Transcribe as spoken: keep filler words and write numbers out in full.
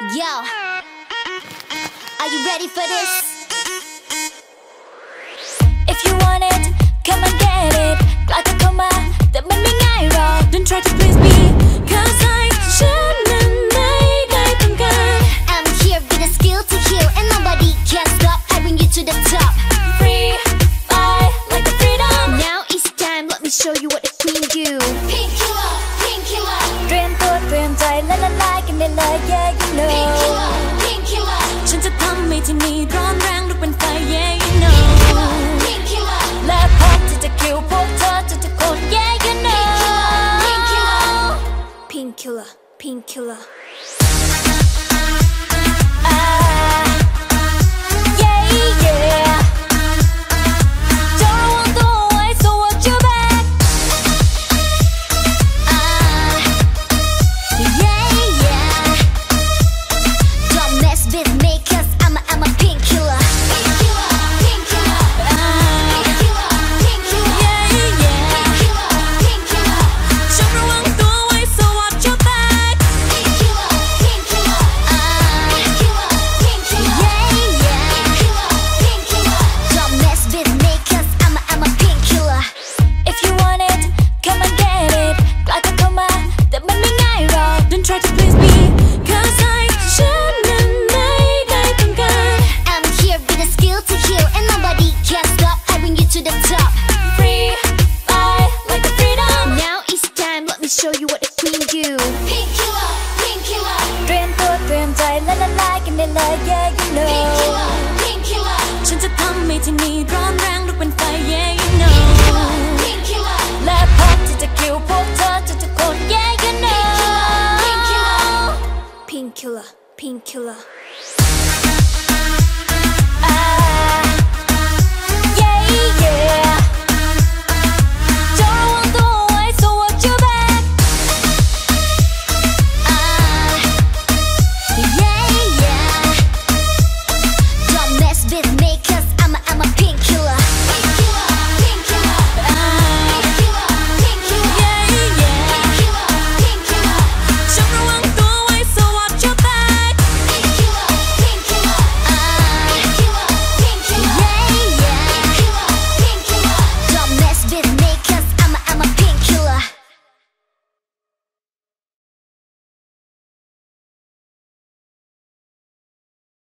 Yo, are you ready for this? If you want it, come and get it. กล้าจะเข้ามาแต่มันไม่ง่ายหรอก Don't try to please me, cause I ฉันนั้นไม่ได้ต้องการ I'm here with the skill to heal, and nobody can stop. I bring you to the top. Free, fly like a freedom. Now it's time, let me show you what the queen do. Pink killer, pink killer, เตรียมตัวเตรียมใจและละลายกันได้เลย Yeah you know pink killer, pink killer, ฉันจะทำให้ที่นี่ร้อนแรงลุกเป็นไฟ Yeah you know pink killer, และพร้อมที่จะคิวพวกเธอทุกๆคน Yeah you know pink killer, Pink killer, pink killer Show you what the queen do. pink killer, pink killer, เตรียมตัวเตรียมใจและละลายกันได้เลย Yeah you pink know killer, pink killer, ฉันจะทำให้ที่นี่ร้อนแรงลุกเป็นไฟ Yeah you know pink killer, และพร้อมที่จะคิวพวกเธอทุกๆคน Yeah you know pink killer, Pink killer, pink killer